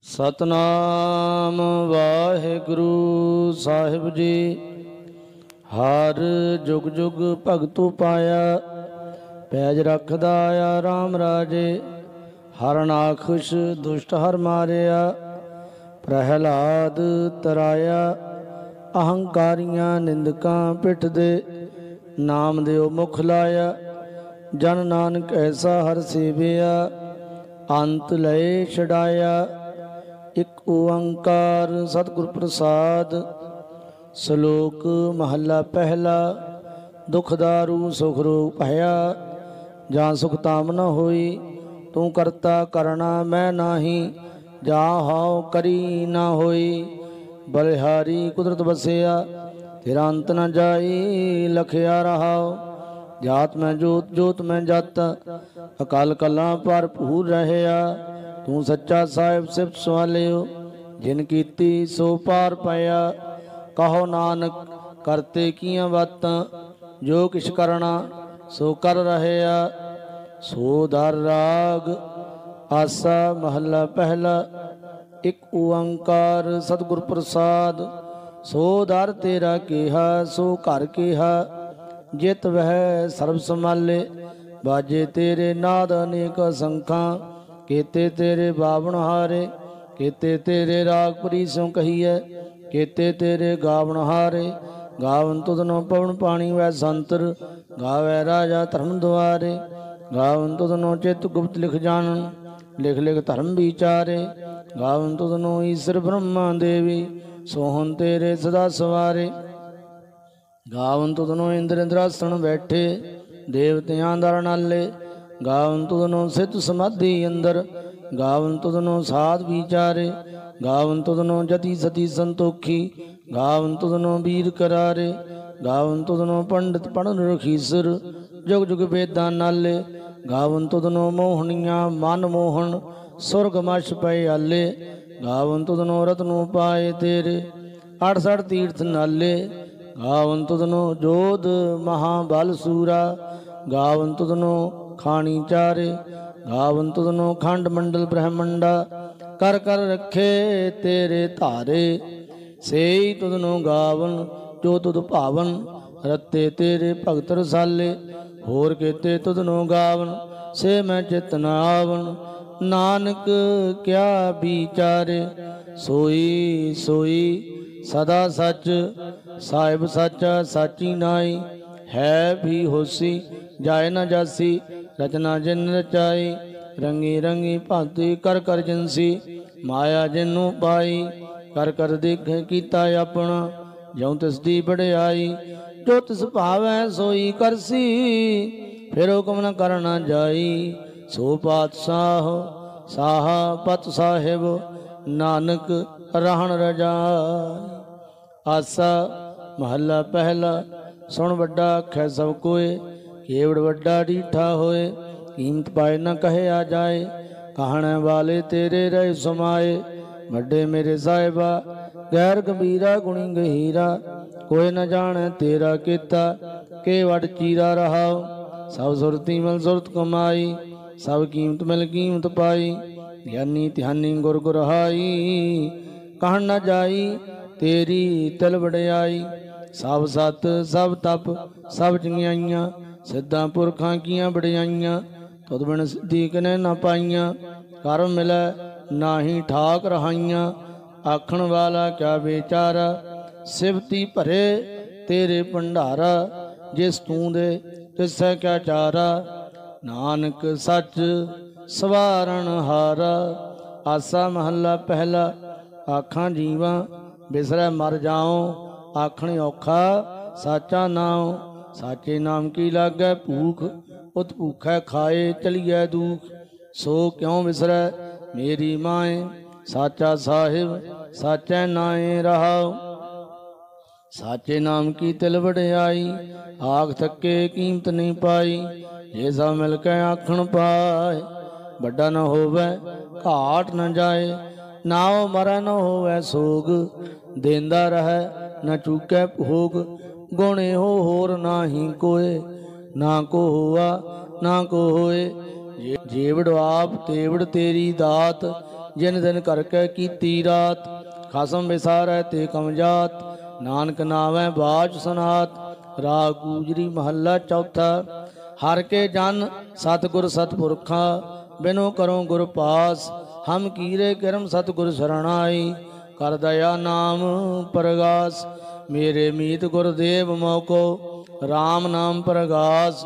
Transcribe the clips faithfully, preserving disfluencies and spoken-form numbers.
सतनाम वाहिगुरु साहिब जी। हर जुग जुग भगतु पाया, पैज रखदा आया राम राजे। हर नाखुश दुष्ट हर मारिया, प्रहलाद तराया। अहंकारियां निंदकां पिठ दे, नाम देव मुख लाया। जन नानक ऐसा हर सेविया, अंत लय छड़ाया। एक ओंकार सतगुर प्रसाद, श्लोक महला पहला। दुख दारू सुख रोग भया, जहाँ सुख ताम न होई। तू करता करना मैं नाही, जहाँ हाउ करी न होई। बलिहारी कुदरत बसिया, तेरा अंत न जाई। लखिया रहाओ जात में जोत जोत में जत, अकाल कला भरपूर रहया। तू सच्चा साहिब सिफत सवालियो, जिन कीती सो पार पाया। कहो नानक करते किया बातां, जो किश करना सो कर रहया। सो धर राग आसा महला पहला। एक ओंकार सतगुर प्रसाद, सो दर तेरा केहा सो घर केहा। जित वह सर्ब संभाले, बाजे तेरे नाद अनेक संखां। केते तेरे बावन हारे, केते तेरे राग परी स्यों कहिए। केते तेरे गावन हारे, गावन तुधनो पवन पानी वै संतर। गावै राजा धर्म द्वारे, गावन तुधनो चित गुप्त लिख जानन। लिख लिख धर्म विचारे, गावन तुधनो ईश्वर ब्रह्मा देवी। सोहन तेरे सदा सवारे, गावन तुधनो इंद्र इंद्रासन बैठे। देवतियां दर नाले, गावन तुधनो सिद्ध समाधि अंदर। गावन तुधनो साध विचारे, गावन तुधनो जति सती संतोखी। गावन तुधनो वीर करारे, गावन तुधनो पंडित पढ़न रखीसर। जुग जुग वेदां नाले, गावन तुधनो मोहनिया मन मोहन। सुरग मश पै आले, गावन तुधनो रत्नो पाए तेरे। अड़सठ तीर्थ नाले, गावन तुधनो जोध महाबल सूरा। गावन तुधनो खानी चारे, गावन तुधनो खंड मंडल ब्रह्मंडा। कर कर रखे तेरे धारे, सेई तुधनो गावन जो तुध भावन। रत्ते तेरे भगत रसाले, होर केते तुधनो गावन। से मैं चित न आवन, नानक क्या विचारे। सोई सोई सदा सच, साहिब साचा साची नाई। है भी होसी जाए न जासी, रचना जिन रचाई। रंगी रंगी भांति कर कर जिनसी, माया जिनू पाई। कर कर देख कीता अपना, ज्यों तिस दी बड़ियाई। जो तिस भावै सोई करसी, फिर हुक्म न करना जाई। सो पातशाह साहा पत साहिब, नानक रहन रजाई। आसा महला पहला। सुन वड्डा आखै सब कोय, केवड़ वड्डा डीठा होए। कीमत पाए न कहे आ जाए, कहने वाले तेरे रहे समाए। वड्डे मेरे साहिबा गैर गंभीरा गुणी गहीरा। कोई न जाने तेरा केता, के वड चीरा रहाओ। सब सुरती मल सुरत कमाई, सब कीमत मिल कीमत पाई। ज्ञानी ध्यानी गुर गुरहाई, कहन न जाई तेरी तिल वड़ियाई। सब सत सब तप सब चंगियाइयां, सिद्धां पुरखां कीयां बड़ियाइयां। तुद बिन सिद्धि कने न पाइयां, कर मिलै नाही ठाक रहाइयां। आखण वाला क्या बेचारा, सिवती भरे तेरे भंडारा। जिस तू दे तिसै क्या चारा, नानक सच सवारण हारा। आसा महला पहला। आखां जीवां बिसरै मर जाओ, आखण औखा साचा नाम। साचे नाम की लागै भूख, उत भूखै खाए चलिए दुख। सो क्यों विसरै मेरी माए, साचा साहिब साचै नाए रहाओ। साचे नाम की तिल वड़ियाई, आख थके कीमत नहीं पाई। ये सब मिल के आखण पाए, बड़ा न होवै घाट न जाए। नाओ मरै न होवै सोग, देंदा रहै न चूकै भोग। गुण हो होर नाही कोय, ना को हुआ ना को होए। जेवड़ आप तेवड़ तेरी दात, जिन दिन करके कीती रात, खसम विसारै ते कम जात, नानक नावै बाज सनात। राग गूजरी महला चौथा। हर के जन सतगुर सतपुरखा, बिनो करो गुर पास, हम कीरे किरम सतगुर शरणाई, कर दया नाम परगास। मेरे मीत गुरदेव मोको, राम नाम प्रगास।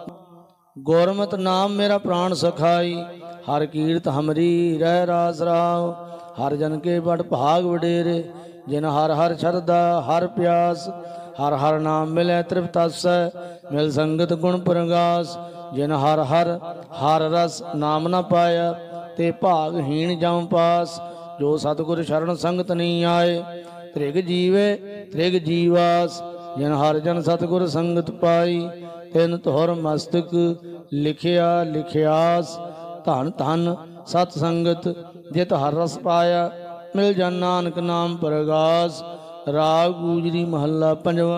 गुरमत नाम मेरा प्राण सखाई, हर कीर्त हमरी रह रास राव। हर जन के बड़ भाग वडेरे, जिन हर हर शरदा हर प्यास। हर हर नाम मिले तृप्तस, मिल संगत गुण प्रगास। जिन हर हर हर रस नाम न पाया, ते भागहीन जम पास। जो सतगुर शरण संगत नहीं आए, त्रिग जीवे त्रिग जीवास। जिन हर जन सतगुर संगत पाई, तिन तोहर मस्तक लिखिया लिखियास। धन धन सत संगत जित हर रस पाया, मिल जन नानक नाम प्रगास। राग गूजरी महला पंजवा।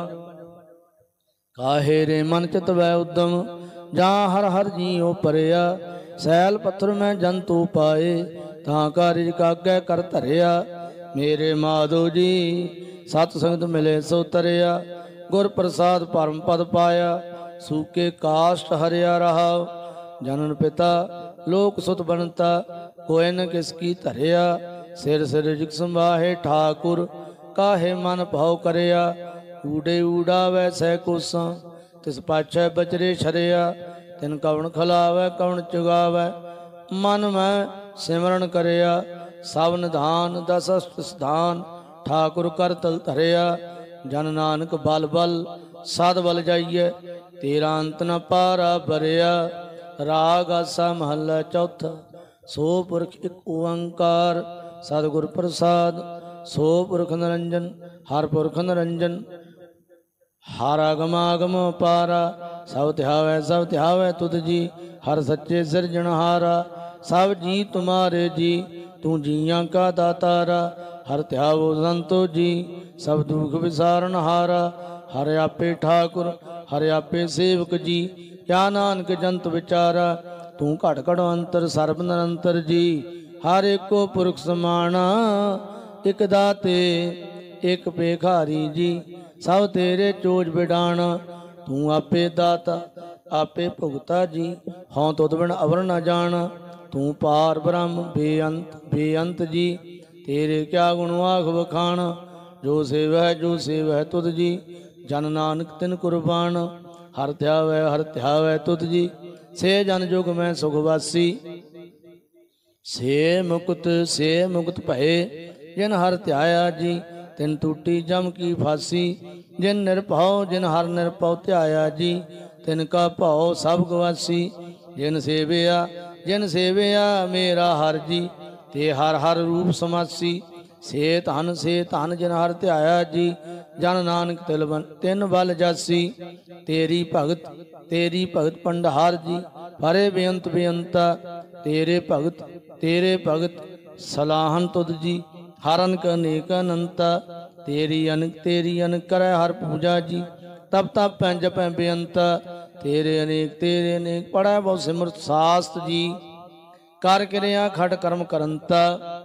काहे रे मन चित वै उद्दम, जहाँ हर हर जीओ परिया। सैल पत्थर में जंतु पाए, तां का रिज कागै कर धरिया। मेरे माधो जी सत संगत मिले सो तरिया, गुर प्रसाद परम पद पाया। सूके काष्ट हरिया रहा, जनन पिता लोक सुत बनता। कोय न किसकी धरिया, सिर सिर जिग संभाहे ठाकुर। काहे मन भाव करिया, ऊडे ऊडावै सै कोसां। तिस पाछै बचरे छरिया, तिन कवन खलावै कवन चुगावै। मन में सिमरन करिया, सब निधान दस अष्ट सिधान। ठाकुर कर तल धरिया, जन नानक बल बल सद बल जाइए। तेरा अंत न पारा भरिया। राग आसा महला चौथा। सो पुरख एक ओंकार, सतगुर प्रसाद। सो पुरख निरंजन, हर पुरख निरंजन। हर आगमागम पारा, सब ध्यावै सब ध्यावै तुध जी। हर सच्चे सिरजनहारा, सब जी तुम्हारे जी। तू जियां का दातारा, हर ध्यावो संतो जी। सब दुख विसारन हारा, हर आपे ठाकुर हर आपे सेवक जी। क्या नानक जंत विचारा, तू घट घट अंतर सर्ब निरंतर जी। हर एको पुरख समाना, एक दाते एक पेखारी जी। सब तेरे चोज बिडाना, तू आपे दाता आपे भुगता जी। हों तुद बिन अवर न जाना, तू पार ब्रह्म बेअंत बेअंत जी। तेरे क्या गुण आख बखाना, जो सेवह जो सेवह तुद जी। जन नानक तिन कुर्बान, हर ध्यावै हर ध्यावै तुद जी। से जन जुग में सुखवासी, से मुकुत से मुकुत भये। जिन हर ध्याया जी, तिन टूटी जम की फांसी। जिन निरभौ जिन हर निरभौ ध्याया जी, तिनका भौ सब गवासी। जिन सेविया जिन सेविया मेरा हर जी, ते हर हर रूप समासी। से धन से धन जिन हर ध्याया जी, जन नानक तिल बन तिन बल जासी। तेरी भगत तेरी भगत पंडहार जी, परे बेअंत बेअंता। तेरे भगत तेरे भगत सलाहन तुद जी। हर अनक अनेक अनंता, तेरी अनक तेरी अनक करे हर पूजा जी। तब तब पैं जपै बेअंता, तेरे अनेक तेरे अनेक पढ़ै बहु सिमरत शास्त्र जी। कर किरिया खट कर्म करंता,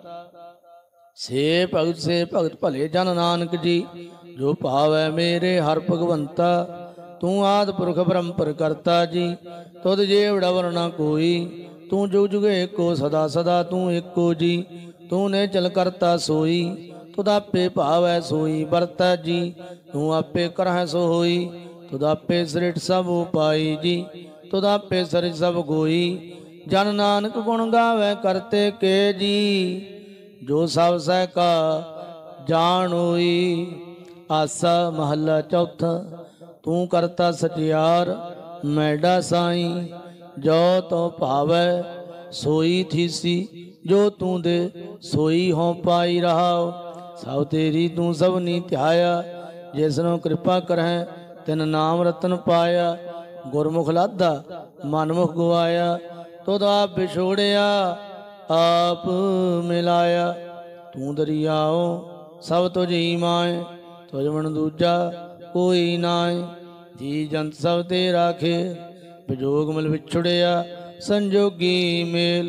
से भगत से भगत भले जन नानक जी। जो भावै मेरे हर भगवंता, तू आद पुरख परंपर करता जी। तुद जेवड़ा वरना कोई, तू जुग जुग एको सदा सदा तू एको जी। तू ने चल करता सोई, तुद आपे भावै सोई बरता जी। तू आपे करह सो होई, तुद आपे सृठ सब उपाई जी। तुद आपे सृठ सब गोई, जन नानक गुण गावै करते के जी। जो सब सह का जान होई। आसा महला चौथा। तू करता सचियार मैडा साई, जो तो भावै सोई थीसी। जो तू दे सोई हों पाई रहाओ। सब तेरी तू सब नी ध्याया, जिसनों कृपा करह तिन नाम रतन पाया। गुरमुख लाधा मनमुख गवाया, तुद आप बिछोड़िया आप मिलाया। तू दरियाओ सब तुझ ही माए, तुझ मन दूजा कोई नाए। जी जंत सब ते राखे, विजोग मल विछुड़िया संजोगी मेल।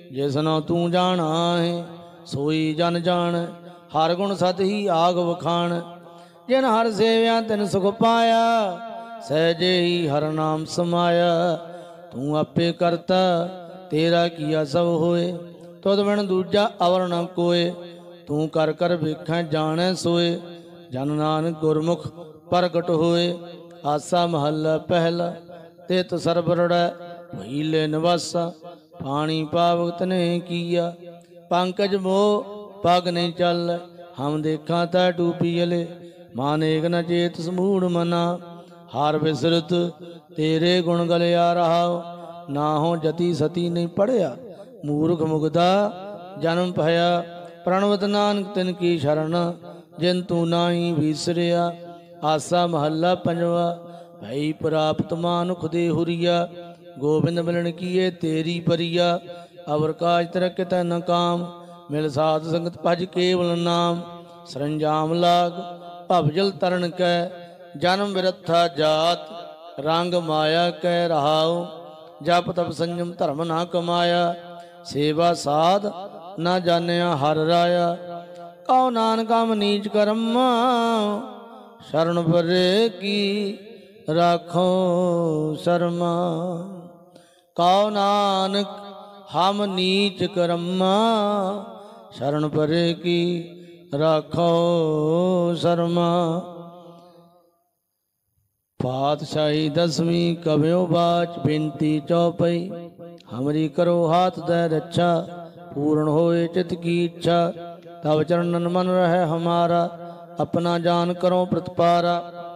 जिसनो तू जाना है सोई जन जान। हर गुण सत ही आग वखाण जिन हर सेव्या तिन सुख पाया सहजे ही हर नाम समाया। तू आपे करता तेरा किया सब होए तुद बिन दूजा अवर न कोय। तू कर कर वेखै जानै सोए जन नानक गुरमुख प्रगट होए। आसा महला पहला तित सरबरड़ै भईले निवासा। पानी पावक तने किया पंकज मोह पग नहीं चल। हम देखा ता डूबी जले मानेक न चेत समूढ़ मना। हार विसरत तेरे गुण गलिया रहा ना हो जति सती नहीं पढ़िया। मूर्ख मुगदा जन्म भया प्रणवत नानक तिन की शरण जिन तू नाही विसरिया। आसा महला पंजवा भई प्राप्त मानुख दे हुरिया। गोबिंद मिलन किए तेरी परिया अवर काज तरक तन काम। मिल साध संगत भज केवल नाम सरंजाम लाग भवजल तरन कै। जन्म विरथा जात रंग माया कै रहाओ। जप तप संयम धर्म ना कमाया सेवा साध ना जानिया हर राया। कहो नानका नीच करम शरण परे की राखो शर्मा। कहो नानक हम नीच करम्मा शरण परे की राखो शर्मा। पातशाही दसवीं कव्यो बाच बिनती चौपई। हमरी करो हाथ दे रक्षा पूर्ण होए चित की इच्छा। तब चरणन मन रहे हमारा अपना जान करो प्रतिपारा।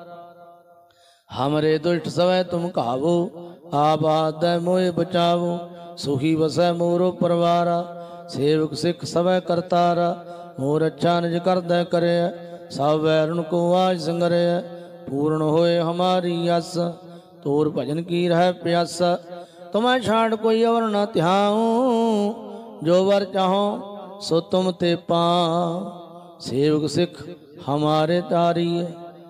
हमरे दुष्ट सवै तुम कहावो आप हाथ दे मोए बचावो। सुखी वसै मोरो परवारा सेवक सिख सवै करतारा। मोर अच्छा निज कर दे करे सब वैरण को आज संगरे। पूर्ण होए हमारी आस तोर भजन की रह प्यासा। तुम्हें छाड़ कोई अवर न त्याऊं जो वर चाहो सो तुम ते पाओ। सेवक सिख हमारे तारिये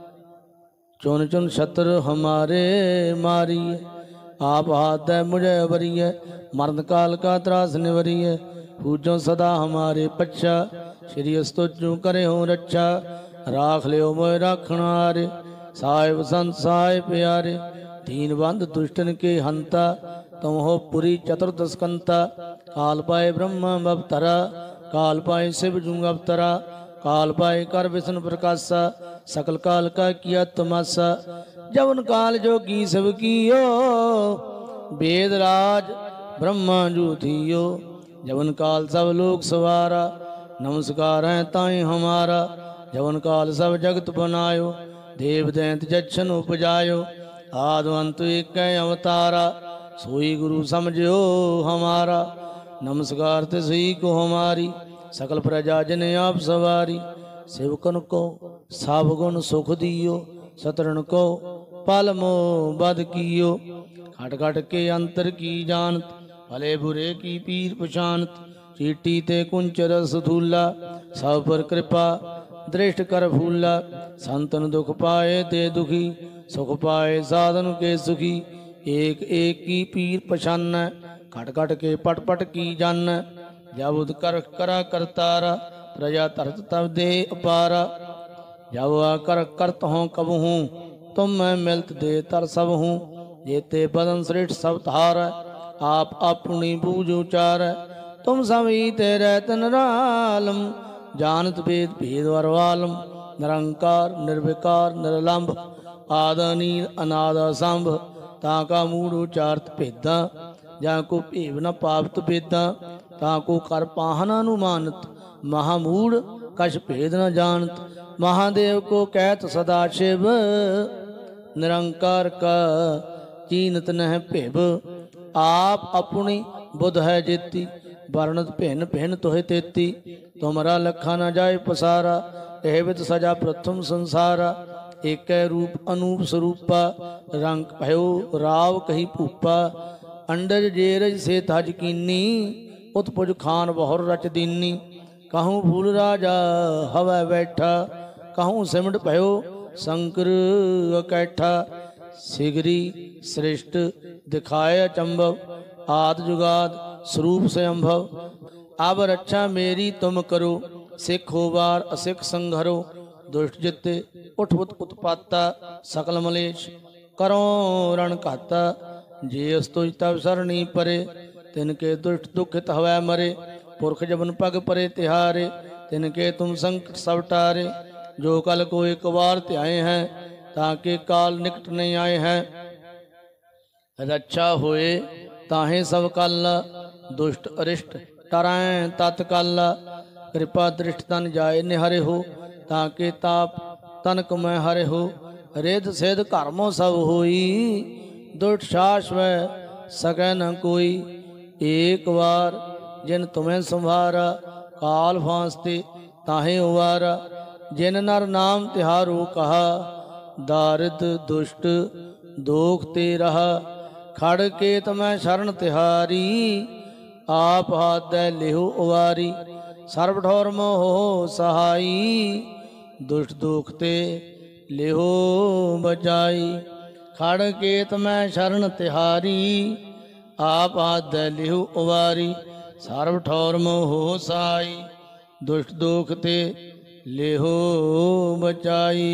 चुन चुन शत्रु हमारे मारिये। आप हाथ दे मुझे अवरिय मरण काल का त्रास निवरिय। पूजो सदा हमारे पच्छा श्री स्तुजु करे हो रक्षा। राख लियो मोय राखणारे साहिब संत साय प्यारे। दीन बंध दुष्टन के हंता तुम हो पुरी चतुर्दश कंता। काल पाए ब्रह्म अवतरा काल पाए शिव जुंग अवतरा। काल पाए कर विष्णु प्रकाशा सकल काल का किया तमाशा। जवन काल जोगी सब कियो वेद राज ब्रह्मा जू थियो। जवन काल सब लोग सवारा नमस्कार है ताई हमारा। जवन काल सब जगत बनायो देव दैंत जच्छन उपजायो। आदवंत एक अवतारा सोई गुरु समझो हमारा। नमस्कार तिस ही को हमारी सकल प्रजा जन आप सवारी। सेवकन को सब गुण सुख दियो सतरण को पल मो बद कियो। खट खट के अंतर की जानत भले बुरे की पीर पछानत। चीटी ते कुंच रस धूला सब पर कृपा दृष्ट कर फूला। संतन दुख पाए ते दुखी सुख पाए साधन के सुखी। एक एक की पीर पछान खट खट के पट पट की जान। जब उद कर करा करतारा प्रजा तरत तब दे अपारा। जब आ कर करत हों कब हूँ तुम मैं मिलत दे तर सब हूँ। जेते बदन श्रेष्ठ सब धार आप अपनी बूझ उचार। तुम सभी तेरे तनरालम जानत वेद भेद वरवालम। निरंकार निर्विकार निर्लंब आदनील अनाद असंभ। ताका मूड उचारत भेदा जाको भेव न पावत भेदा। ताको कर पाहना अनुमानत महामूढ़ कछ भेद न जानत। महादेव को कहत सदा शिव निरंकार का चीनत नह भेव। आप अपनी बुध है जेती वर्णत भिन्न भिन्न तुहे तेती। तुमरा लखा न जाए पसारा एह वित सजा प्रथम संसारा। एक रूप अनूप स्वरूपा रंग भयो राव कही भूपा। अंडज जेरज से तज कीनी उत्पुज खान बहुर रच दीनी। कहूँ फूल राजा हवा बैठा कहूँ सिमट भयो शंकर अकैठा। सिगरी श्रेष्ठ दिखाए अचंभव आद जुगाद स्वरूप स्वयंभव। अब रक्षा मेरी तुम करो, सिख होवार असिख संघरो। दुष्ट जिते उठ उत उत्पाता, सकल मलेश करो रण घाता। जे अस्तुज तब सरणी परे, तिनके दुष्ट दुखित हवै मरे। पुरख जबन पग परे तिहारे, तिनके तुम संकट सब टारे। जो कल को एक बार ध्याए हैं, ताके काल निकट नहीं आए हैं। रक्षा होए ताहे सब काला, दुष्ट अरिष्ट टराएं तत्काला। कृपा दृष्ट तन जाए निहरे हो, ताके ताप तनक में हरे हो। रिध सिध कर्मों सब होई, दुष्ट सास वह सकै न कोई। एक बार जिन तुम्हें संभारा, काल फांसते ताहे उवारा। जिन नर नाम तिहारो कहा, दारिद दुष्ट दोख ते रहा। खड़ केत मैं शरण तिहारी, आप हाथ दे लेहो उवारी। सर्व ठौर मोह सहाई, दुष्ट दुख ते लेहो बचाई। खड़ केत मैं शरण तिहारी, आप हाथ दे लेहो उवारी। सर्व ठौर मोह सहाई, दुष्ट दुख ते लेहो बचाई।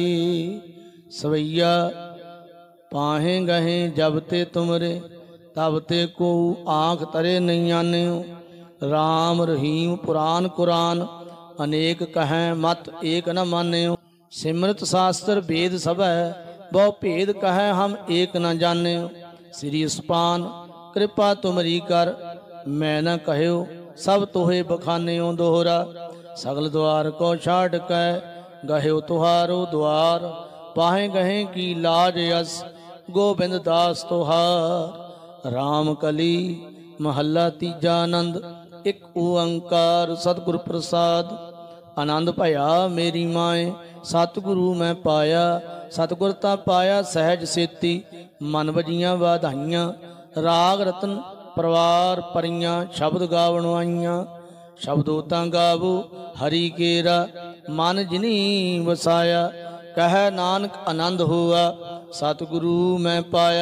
सवैया पाहे गहे जब ते तुमरे, तब ते को आँख तरे नहीं आन्यो। राम रहीम पुराण कुरान, अनेक कहें मत एक न मान्यो। सिमरत शास्त्र वेद सब है, बहु भेद कहें हम एक न जान्यो। श्री सुपान कृपा तुमरी कर, मैं न कहयो सब तोहे बखान्यो दोहरा। सगल द्वार को छाड़ कै, गह्यो तुहारो द्वार। पाहे गहे की लाज यस, गोबिंद दास तुहार। राम कली महला तीजा आनंद, एक ओंकार सतगुर प्रसाद। आनंद भया मेरी माए, सतगुरु मैं पाया। सतगुरता पाया सहज सेती, मन वजियां वाधाइयां। राग रतन परवार परियां, शब्द गावण आईयां। शब्दों तां गावो हरि केरा, मन जिनी वसाया। कह नानक आनंद हुआ, सतगुरु मैं पाया।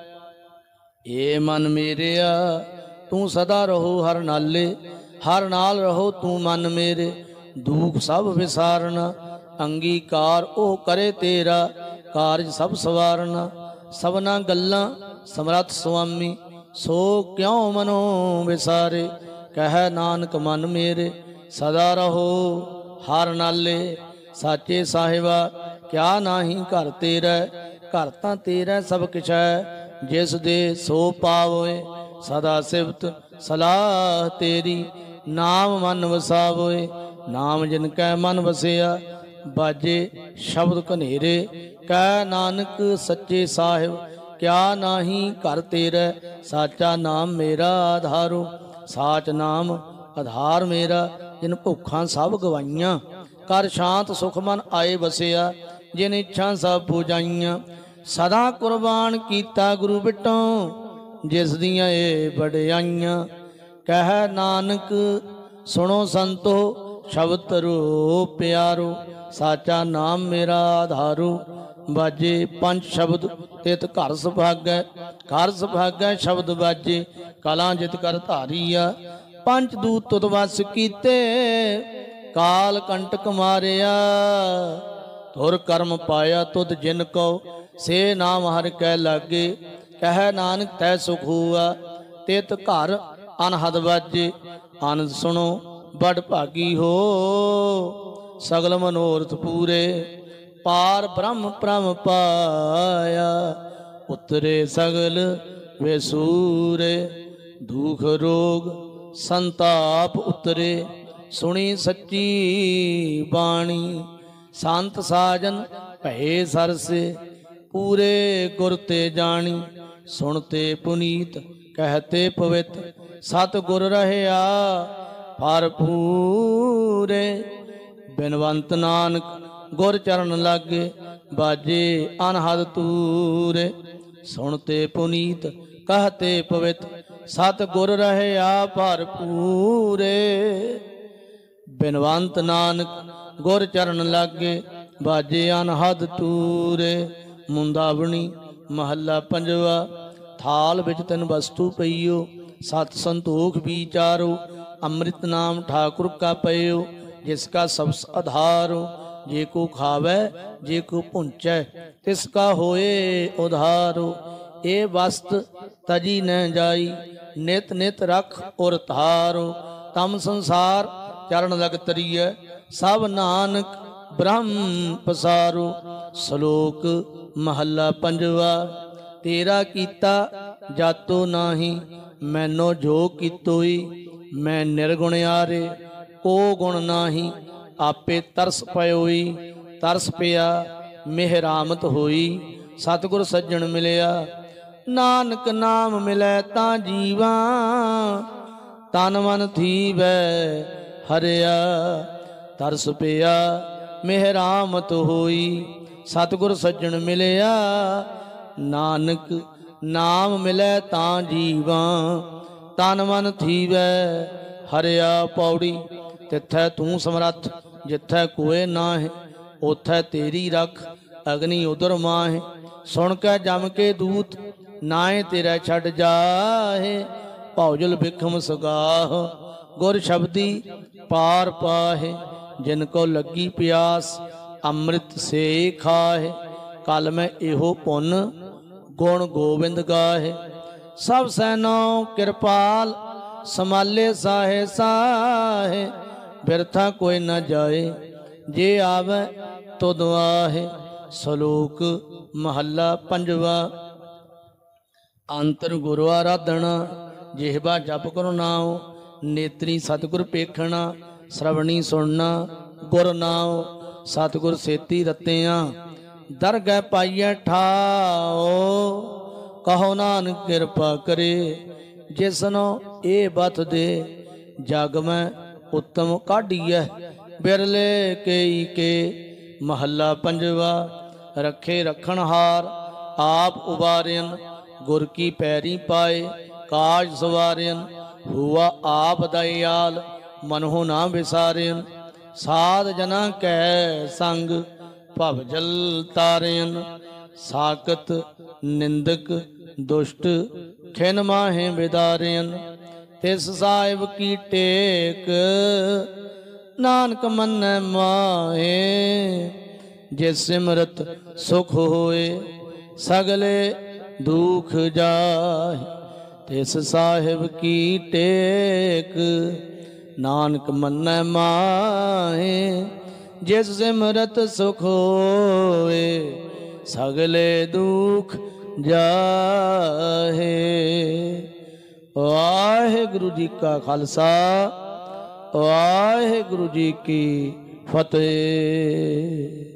ये मन मेरेया तू सदा रहो हर नाले, हर नाल रहो तू मन मेरे। दुख सब विसारना, अंगीकार ओ करे तेरा। कारज सब सवारना, सबना गल्लां समरथ स्वामी। सो क्यों मनो विसारे, कह नानक मन मेरे। सदा रहो हर नाले, साचे साहिबा क्या नाही घर तेरा। घर तां तेरा सब किछ है, जिस दे सो पावोए। सदा सिफत सलाह तेरी, नाम मन वसावोए। नाम जिनकै मन वसिया, बाजे शब्द कनेरे। कह नानक सच्चे साहिब क्या नाही घर तेरा। साचा नाम मेरा आधारो, साच नाम आधार मेरा। जिन भुखां सब गवाइयां, कर शांत सुख मन आए बसिया। जिन इच्छा सब पूजाइयां, सदा कुर्बान कीता गुरु बिटों। जिस दियां ये बड़ियाइयां, कह नानक सुनो संतो शब्द तरो प्यारो। साचा नाम मेरा आधारो, बाजे पंच शब्द तित घर सुभागै। घर सुभागै शब्द बाजे, कला जित कर धारिया। पंच दूत तुत वस कीते, काल कंटक मारिया। तुर कर्म पाया तुद जिन को, से नाम हर कै लागे। कह नानक तै सुख हुआ, तित घर अनहद बाजे। आनंद सुनो बड़ भागी हो, सगल मनोरथ पूरे। पार ब्रह्म परम पाया, उतरे सगल वेसूरे। दुख रोग संताप उतरे, सुनी सच्ची बाणी। संत साजन भये सरसे, पूरे गुर ते जानी। सुनते पुनीत कहते पवित, सत गुर रहया भरपूरे। बिनवंत नानक गुर चरण लागे, बाजे अनहद तूरे। सुनते पुनीत कहते पवित, सत गुर रहया भरपूरे। बिनवंत नानक गुर चरण लागे, बाजे अनहद तूरे। मुंदावनी महला पंजवा। थाल विच तिन वस्तु पईओ, सत संतोख विचारो, अमृत नाम ठाकुर का पयो, जिसका सब आधारो। जे को खावे जे को पुंचै, तिसका होए उधारो। ए वस्त तजी न जाई, नित नित रख और धारो। तम संसार चरण लग तरिय, सब नानक ब्रह्म पसारो। श्लोक महला पंजवा। तेरा कीता जातो नाही, मैनो जो कीतोई। मैं निर्गुण आरे को गुण नाही, आपे तरस पयोई। तरस पिया मेहरामत होई, सतगुर सज्जन मिलिया। नानक नाम मिलै तां जीवा, तन मन थीवै हरिया। तरस पिया मेहरामत होई, सतगुर सज्जन मिलिया। नानक नाम मिलै तां जीवा, तन मन थीवै हरिया। पौड़ी। तिथै तू समरथ, जिथै कोय नाहि, उथै तेरी रख अग्नि उदर माहे। सुन कै जम के दूत, नाए तेरा छड़ जाहे। भौजल बिखम सगाह, गुर शब्दी पार पाहे। जिनको लगी प्यास, अमृत से खाहे। कल मैं एहो पुन, गुण गोविंद गाहे। सब सैनो कृपाल, समाले साहे साहे। बिरथा कोई न जाए, जे आवे तुद आहे। श्लोक महला पंजवा। अंतर गुरु आराधना, जिहबा जप गुरु नाम। नेत्री सतगुर पेखना, श्रवणी सुनना गुर नाम। सतगुर सेती रतियां, दरगह पाइए ठाओ। कहो नानक कृपा करे, जिसनो ए बत दे। जग में उत्तम काढ़िए, बिरले केई के। महला पंजवा। रखे रखन हार, आप उबारियन। गुर की पैरी पाए, काज सवारियन। हुआ आप दयाल, मनहु ना विसारियन। साध जना कै संग, भवजल तारियन। साकत निंदक दुष्ट, खिन माहे विदारियन। तिस साहिब की टेक, नानक मन्नै माहे। जिस सिमरत सुख होए, सगले दुख जाहे। तिस साहिब की टेक, नानक मन्नै माहे। जिस सिमरत सुख होए, सगले दुख जाहे। वाहिगुरु जी का खालसा, वाहिगुरु जी की फतेह।